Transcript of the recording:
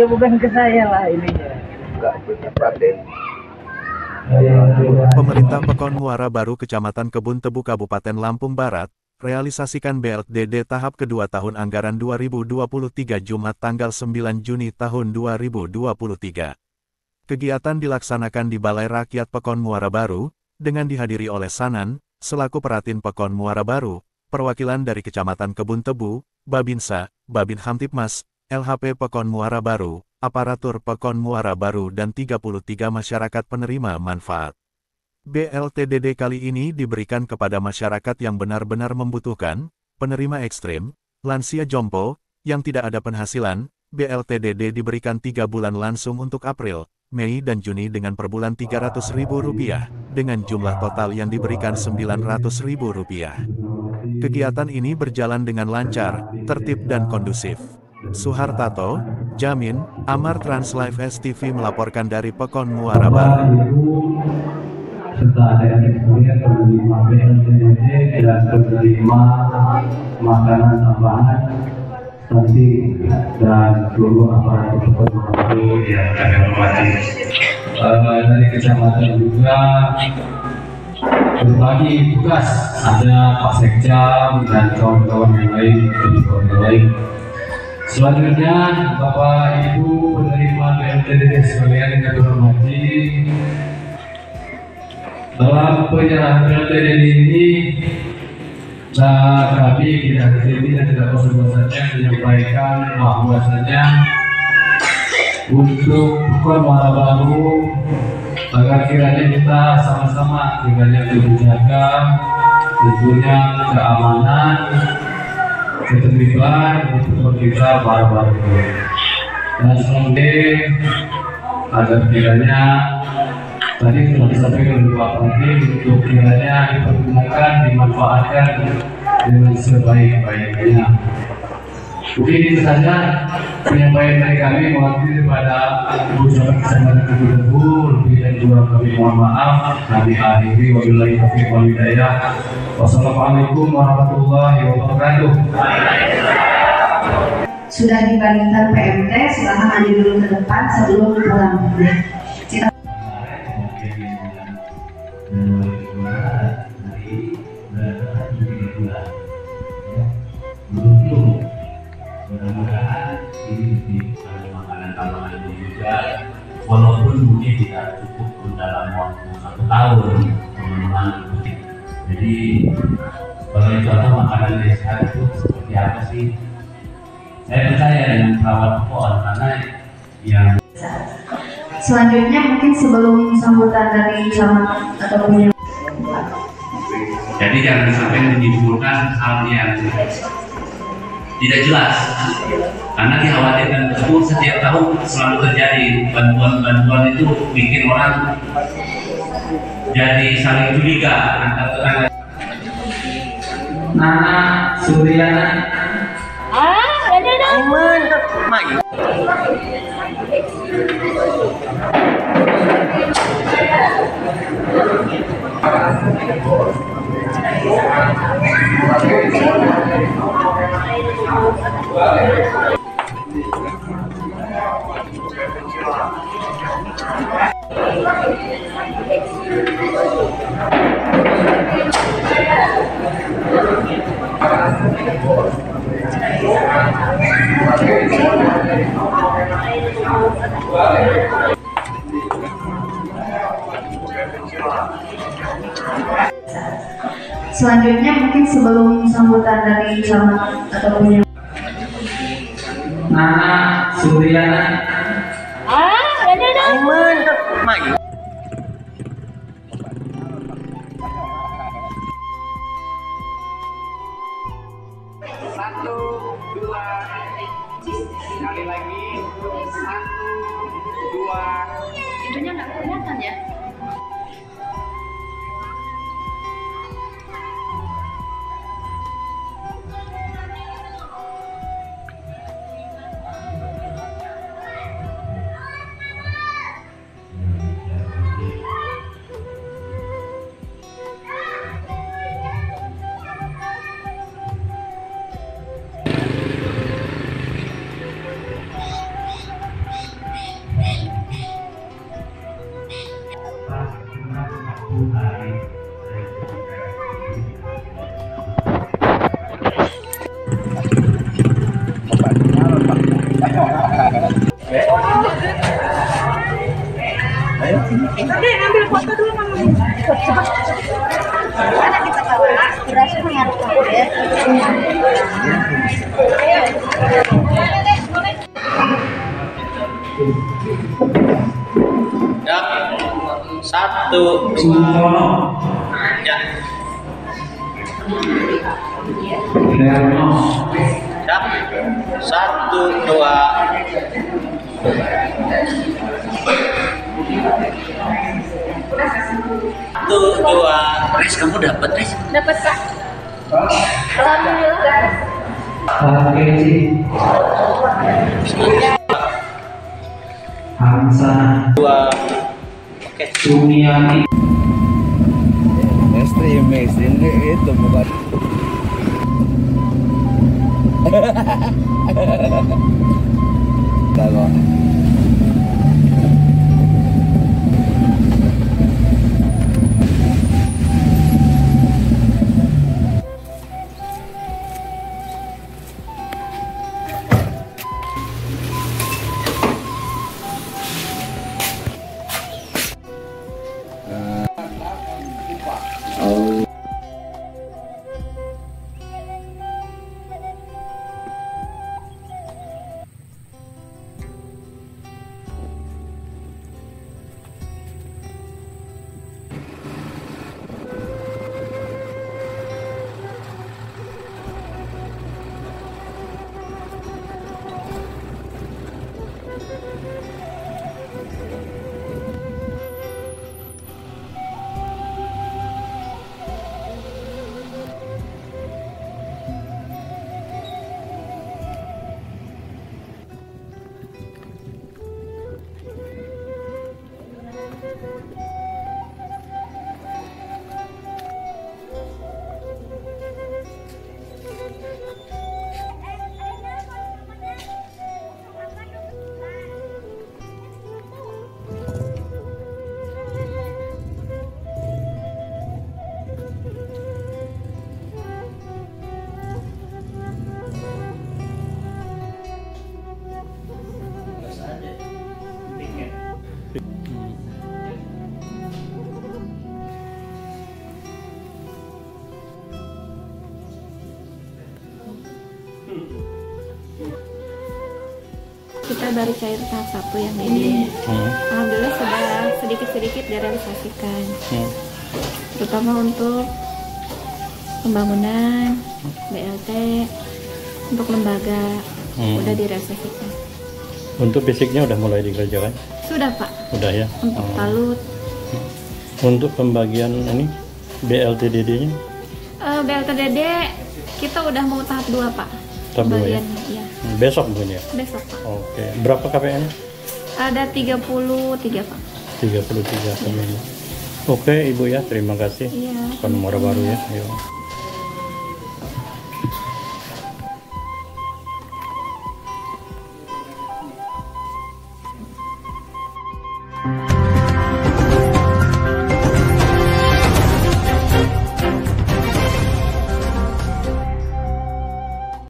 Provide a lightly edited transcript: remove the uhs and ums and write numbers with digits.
Ya bukan ke saya lah ininya. Enggak punya paten. Pemerintah Pekon Muara Baru Kecamatan Kebun Tebu Kabupaten Lampung Barat, realisasikan BLTD tahap kedua tahun anggaran 2023 Jumat tanggal 9 Juni tahun 2023. Kegiatan dilaksanakan di Balai Rakyat Pekon Muara Baru, dengan dihadiri oleh Sanan, selaku Peratin Pekon Muara Baru, perwakilan dari Kecamatan Kebun Tebu, Babinsa, Babin Hamtipmas, LHP Pekon Muara Baru, aparatur Pekon Muara Baru dan 33 masyarakat penerima manfaat. BLTDD kali ini diberikan kepada masyarakat yang benar-benar membutuhkan, penerima ekstrim, lansia jompo, yang tidak ada penghasilan. BLTDD diberikan 3 bulan langsung untuk April, Mei dan Juni dengan per bulan Rp300.000, dengan jumlah total yang diberikan Rp900.000. Kegiatan ini berjalan dengan lancar, tertib dan kondusif. Suhartato, Jamin, Amar Translive STV melaporkan dari Pekon Muara Baru. Serta ada yang penerima BLTDD dan penerima makanan tambahan, stunting dan seluruh aparat Pekon yang kami hormati. Dari kecamatan juga berbagi tugas, ada Pak Sekjam dan kawan-kawan yang lain dari Pekon yang lain. Selanjutnya, Bapak Ibu penerima BLTDD sekalian yang kami hormati, dalam penyerahan BLTDD ini, kami tidak kesini dan tidak bosan-bosannya menyampaikan bahwasanya untuk Pekon Muara Baru, agar kiranya kita sama-sama kiranya menjaga tentunya keamanan, ketertiban untuk kita baru-baru dan selanjutnya agar kiranya tadi sudah disampaikan oleh Pak Menteri untuk kiranya dipergunakan, dimanfaatkan dengan sebaik-baiknya. Mungkin itu saja penyampaian dari kami, mewakili pada ucapan Kecamatan Kebun Tebu. Lebih dan kurang kami mohon maaf. Kami akhiri, wabillahi taufiq wal hidayah. Wassalamualaikum warahmatullahi wabarakatuh. Sudah dibagikan PMT, silahkan maju dulu ke depan sebelum pulang. Mudah-mudahan ini di makanan tambahan ini juga, walaupun mungkin tidak cukup dalam waktu 1 tahun teman-teman. Jadi sebagai contoh makanan yang sehat itu seperti apa sih? Saya percaya dengan perawat pohon karena yang selanjutnya mungkin sebelum sambutan dari camat atau punya. Jadi jangan sampai menimbulkan hal yang tidak jelas, karena dikhawatirkan tersebut setiap tahun selalu terjadi. Bantuan-bantuan itu bikin orang jadi saling curiga antar tetangga. Nana Suryana. Selanjutnya mungkin sebelum sambutan dari camat atau punya. Nana Suryana. Satu, dua, sekali lagi. 1, 2. Itunya nggak kelihatan ya? Ayo. Oke, ambil foto dulu Mama. Ada kita tahu. Berasa mengarut ya. Ya, 1, 2, ya. Ya, 1, 2. Satu, dua. Res, kamu dapat Res? Dapat Pak. Alhamdulillah. Hamsa, Dua. Oke. Sumiati. Mainstream itu bukan. Kalau kita baru cair tahap 1 yang ini. Alhamdulillah sudah sedikit-sedikit direalisasikan. Terutama untuk pembangunan BLT, untuk lembaga udah direalisasikan. Untuk fisiknya udah mulai dikerjakan? Sudah Pak. Udah ya. Untuk talut. Untuk pembagian ini BLTDD-nya? BLTDD kita udah mau tahap 2 Pak. Tahap 2 ya? Iya. Besok mungkin ya? Besok Pak. Oke. Berapa KPN? Ada 33 Pak. 33 famili. Oke Ibu ya, terima kasih. Iya. Nomor baru ya. Yuk.